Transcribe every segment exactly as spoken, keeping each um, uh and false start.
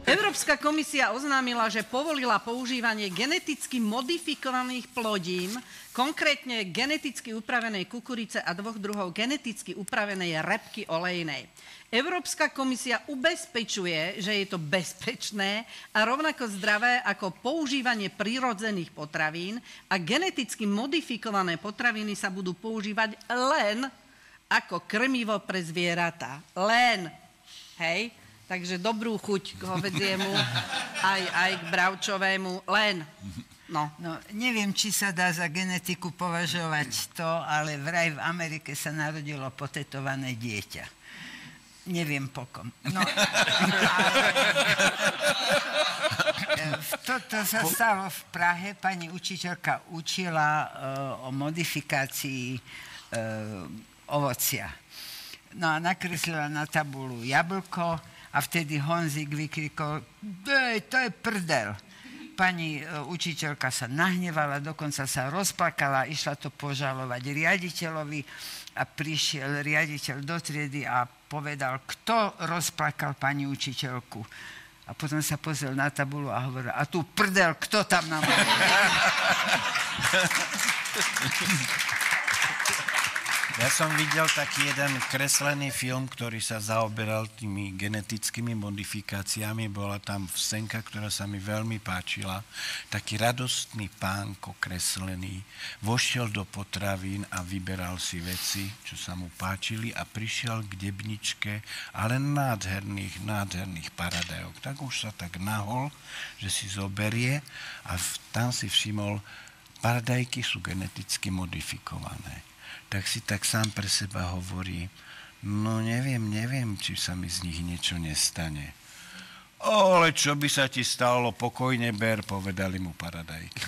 Európska komisia oznámila, že povolila používanie geneticky modifikovaných plodín, konkrétne geneticky upravenej kukurice a dvoch druhov geneticky upravenej repky olejnej. Európska komisia ubezpečuje, že je to bezpečné a rovnako zdravé ako používanie prírodzených potravín a geneticky modifikované potraviny sa budú používať len ako krmivo pre zvieratá. Len. Hej? Takže dobrú chuť k hovädziemu, aj, aj k bravčovému. Len. No. No, neviem, či sa dá za genetiku považovať to, ale vraj v Amerike sa narodilo potetované dieťa. Neviem pokom. No, ale toto sa stalo v Prahe. Pani učiteľka učila uh, o modifikácii uh, ovocia. No a nakreslila na tabulu jablko a vtedy Honzik vykrikol: Dej, to je prdel. Pani uh, učiteľka sa nahnevala, dokonca sa rozplakala, išla to požalovať riaditeľovi a prišiel riaditeľ do triedy a povedal, kto rozplakal pani učiteľku. A potom sa pozrel na tabulu a hovoril, a tu prdel, kto tam nám... Ja som videl taký jeden kreslený film, ktorý sa zaoberal tými genetickými modifikáciami. Bola tam scénka, ktorá sa mi veľmi páčila. Taký radostný pánko kreslený vošiel do potravín a vyberal si veci, čo sa mu páčili a prišiel k debničke, ale nádherných, nádherných paradajok. Tak už sa tak nahol, že si zoberie a tam si všimol, paradajky sú geneticky modifikované. Tak si tak sám pre seba hovorí, no neviem, neviem, či sa mi z nich niečo nestane. O, ale čo by sa ti stalo, pokojne ber, povedali mu paradajky.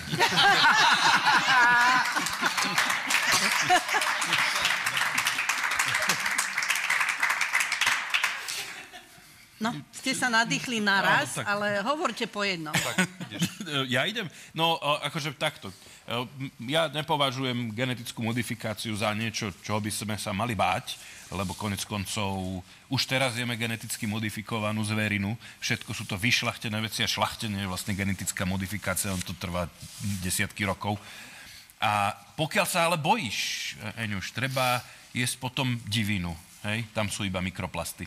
No, ste sa nadýchli naraz, no, ale hovorte po jednom. Tak, ja idem, no akože takto. Ja nepovažujem genetickú modifikáciu za niečo, čoho by sme sa mali báť, lebo konec koncov už teraz jeme geneticky modifikovanú zverinu. Všetko sú to vyšľachtené veci a šľachtenie je vlastne genetická modifikácia, on to trvá desiatky rokov. A pokiaľ sa ale bojíš, Eňuš, treba jesť potom divinu. Hej, tam sú iba mikroplasty.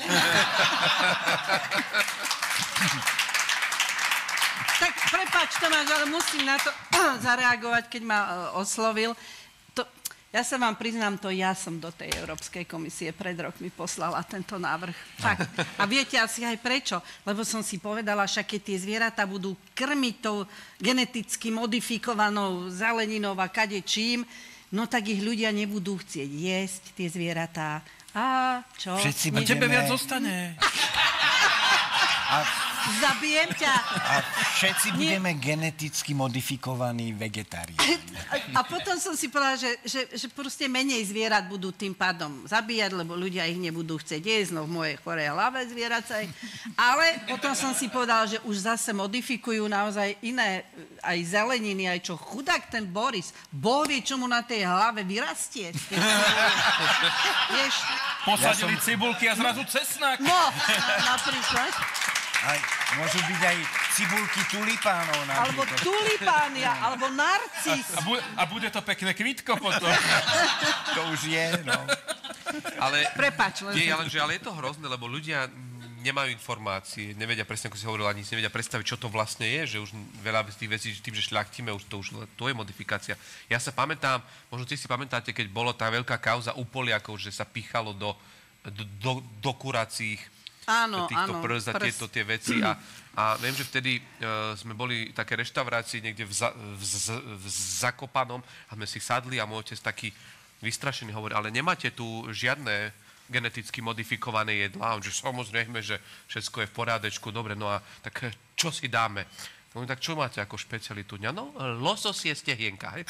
Tak prepáč, Tomáš, ale musím na to zareagovať, keď ma oslovil. To, ja sa vám priznám, to ja som do tej Európskej komisie pred rokmi poslala tento návrh. Fakt. A viete asi aj prečo? Lebo som si povedala, však keď tie zvieratá budú krmiť tou geneticky modifikovanou zeleninou a kadečím, no tak ich ľudia nebudú chcieť jesť, tie zvieratá. A čo? Všetci budeme... A tebe viac zostane. A... Zabijem ťa. A všetci budeme Nie. geneticky modifikovaní vegetáriáni. A potom som si povedala, že, že, že proste menej zvierat budú tým pádom zabíjať, lebo ľudia ich nebudú chcieť jesť, no v mojej chorej hlave zvieracej. Ale potom som si povedala, že už zase modifikujú naozaj iné, aj zeleniny, aj čo chudák ten Boris. Boh vie, čo mu na tej hlave vyrastie. Vieš? Posadili ja som... cibulky a zrazu cesnak. No, napríklad. Aj, môžu byť aj cibulky tulipánov. Alebo tulipánia, alebo narcis. A, bu- a bude to pekné kvítko potom. To už je, no. Ale, Prepáč, nie, ale, že, ale je to hrozné, lebo ľudia nemajú informácie, nevedia presne, ako si hovoril, ani si nevedia predstaviť, čo to vlastne je, že už veľa z tých vecí, že tým, že šľachtíme, už to, už, to je modifikácia. Ja sa pamätám, možno si si pamätáte, keď bolo tá veľká kauza u Poliakov, že sa píchalo do, do, do, do kuracích Áno, týchto áno, prst a prst. tieto tie veci. A, a viem, že vtedy uh, sme boli v také reštaurácii niekde v, za, v, z, v Zakopanom a sme si sadli a môj otec taký vystrašený hovorí, ale nemáte tu žiadne geneticky modifikované jedlá? On že samozrejme, že všetko je v porádečku, dobre, no a tak čo si dáme? No tak čo máte ako špecialitu dňa? No, losos je stehienka, hej?